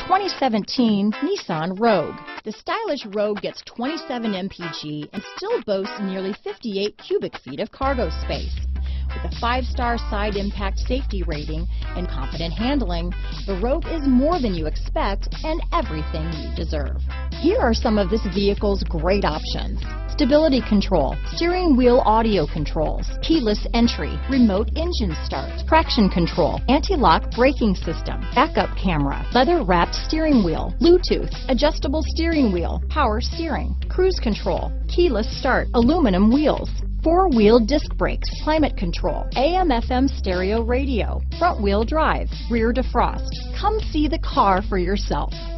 2017 Nissan Rogue. The stylish Rogue gets 27 mpg and still boasts nearly 58 cubic feet of cargo space. With a 5-star side impact safety rating and confident handling, the Rogue is more than you expect and everything you deserve. Here are some of this vehicle's great options: stability control, steering wheel audio controls, keyless entry, remote engine start, traction control, anti-lock braking system, backup camera, leather-wrapped steering wheel, Bluetooth, adjustable steering wheel, power steering, cruise control, keyless start, aluminum wheels, 4-wheel disc brakes, climate control, AM/FM stereo radio, front-wheel drive, rear defrost. Come see the car for yourself.